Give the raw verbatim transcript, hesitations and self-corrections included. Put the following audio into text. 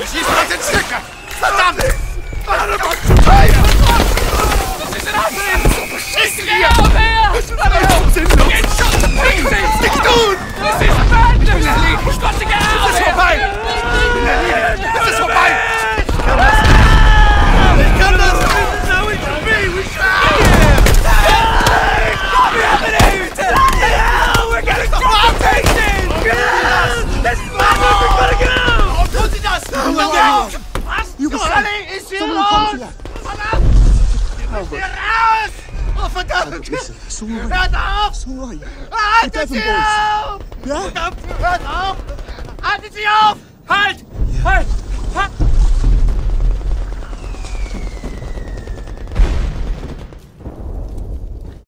Schieß uns in Stücke! Verdammt! Warte doch zu weit! Was ist denn das? Beschissen Geh auf her! Das ist sinnlos! Jetzt schon! Nichts tun! Es ist fertig! Schwarze Geh auf! Es ist vorbei! Es ist vorbei! Ich kann das nicht! So it's me! We tried! Stop happening! We're gonna stop taking! This is my move! We're gonna go! Warum tun Sie das? Was? Johnny ist hier los! Verdammt! Hier raus! Oh, verdammt! Hört auf! Sorry. Haltet sie auf! Ja? Verdammt! Hört auf! Haltet sie auf! Halt! Halt! Halt!